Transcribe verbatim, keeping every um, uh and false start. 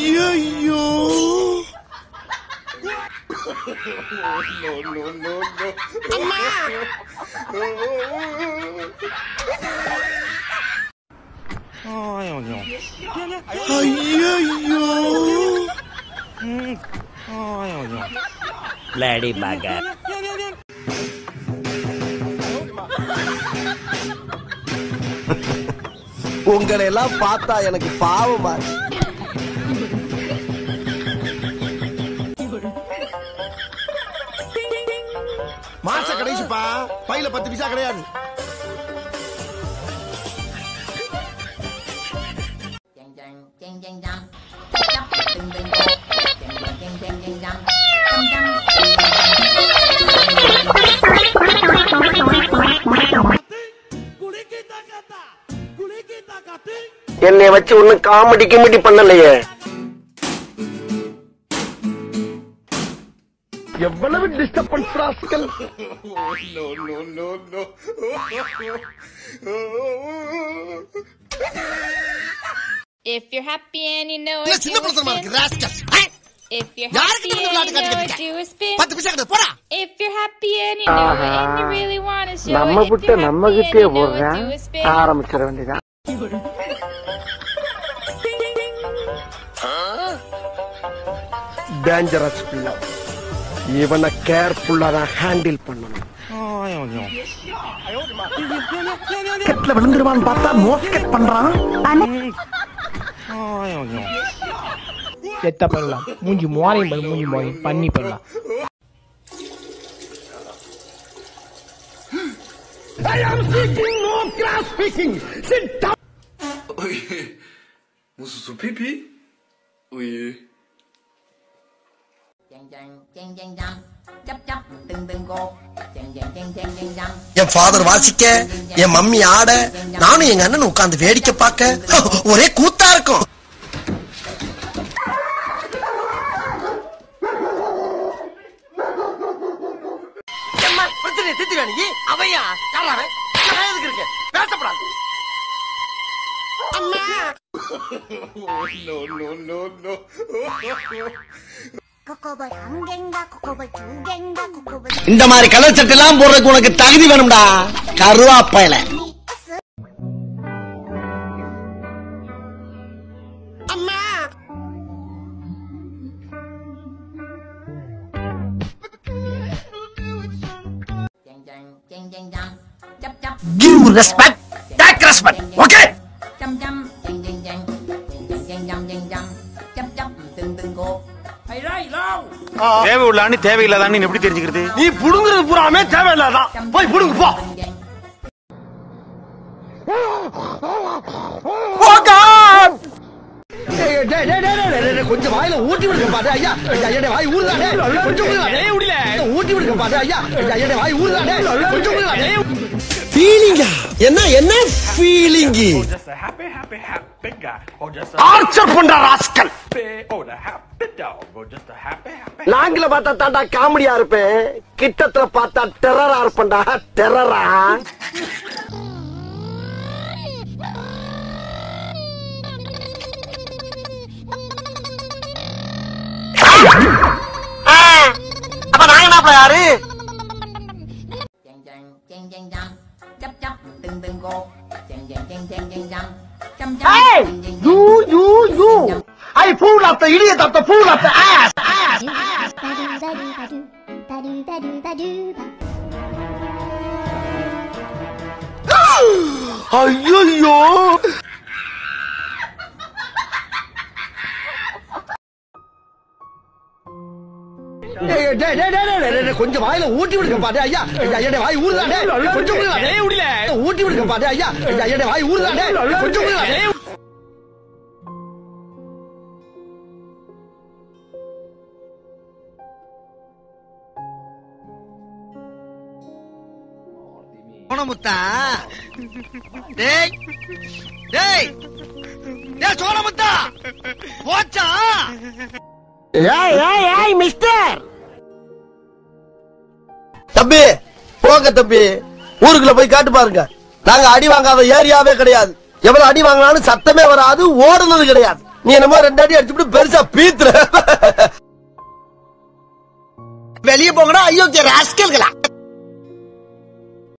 ஐயோ No, no, no, no. அம்மா ஐயோ Bloody bugger. உங்களை எல்லாம் பார்த்தா எனக்கு பாவமா மாச கடைசிப்பா பையில பத்து பைசா கிடையாது. என்னை வச்சு ஒன்னும் காமெடி கிமெடி பண்ணலையே. எவ்வளவு disturbance rascal. No, no, no, no. If you're happy and you know இல்ல it, சின்ன do a பிரச்சனை spin. இருக்கு ராஸ்கல். If you're யாருக்கு happy நம்ம and you விளையாட்டு know it, காட்டிக்கிட்டு do a spin. பத்து பைசா கிடையாது போடா. If you're happy and you know it, and you really want to show it, நம்ம if புட்ட you're நம்ம happy and கிட்டே you know it, போடுறேன். do a spin. ஆரம்பிச்சிட வேண்டியதான். டேஞ்சரஸ் பிள்ளை. இவனை கேர்ஃபுல்லா தான் ஹேண்டில் பண்ணணும். கெட்ல விழுந்துருவான்னு பார்த்தா மோஸ்கெட் பண்றான். செத்த பண்ணலாம் மூஞ்சி மோரையும் பண்ணு மூஞ்சி மோரையும் பண்ணி பண்ணலாம். I am speaking, no grass speaking. Sit down. Oui. Musst du Pipi? Oui. என் ஃபாதர் வாசிக்க, என் மம்மி ஆட, நானும் எங்க அண்ணன் உட்கார்ந்து வேடிக்கை பார்க்க ஒரே கூத்தா இருக்கும். பிரச்சனை திட்டு வேணி அவையா யாராவே எதுக்கு இருக்கு பேசப்படாது. No, no, no, no. இந்த மாதிரி கலர் சட்டை எல்லாம் போடுறதுக்கு உனக்கு தகுதி வேணும்டா கருவாப்பையில. Give respect, take respect, okay? தேவை உள்ளான்னு தேவையில்லாதான்னு எப்படி தெரிஞ்சுக்கிறது? நீ புடுங்குறது பூராமே தேவையில்லாதான். போய் புடுங்கு போ. கொஞ்சம் வாயில ஊட்டி விடுங்க பாரு ஐயா. ஐயா வாய் ஊறுதானே கொஞ்சம் ஊட்டி விடுங்க பாரு ஐயா. ஐயா வாய் ஊறுதானே கொஞ்சம் ஃபீலிங்கா என்ன என்ன feeling? Just a happy, happy, happy guy. Or just a archer பண்ற rascal. happy, or the happy dog. Or just a happy, happy. நாங்கள பார்த்தா தாண்டா காமெடியா இருப்பேன், கிட்டத்துல பார்த்தா டெரரா இருப்பேன்டா. டெரரா அப்ப நாங்க என்ன யாரு? Hey, you, you, you! I fool of the idiot of the fool of the ass, ass, ass. ஐயோ கொஞ்சம் வாயில ஊட்டி விடுங்க பாரு ஐயா. ஐயா வாய் ஊறுதானே கொஞ்சம் ஊட்டி விடுங்க பாரு ஐயா. ஐயா வாய் ஊறுதானே கொஞ்சம் சோனமுத்தா. டேய் டேய் டேய் சோனமுத்தா போச்சா? ஏய் ஏய் ஏய் மிஸ்டர் தம்பி போங்க தம்பி, ஊருக்குள்ள போய் காட்டு பாருங்க. நாங்க அடி வாங்காத ஏரியாவே கிடையாது. எவ்வளவு அடி வாங்கினாலும் சத்தமே வராது, ஓடுனது கிடையாது. நீ என்னமோ ரெண்டாடி அடிச்சுட்டு பெருசா பீத்துற. வெளியே போங்கடா ஐயோ ராஸ்கல்களா.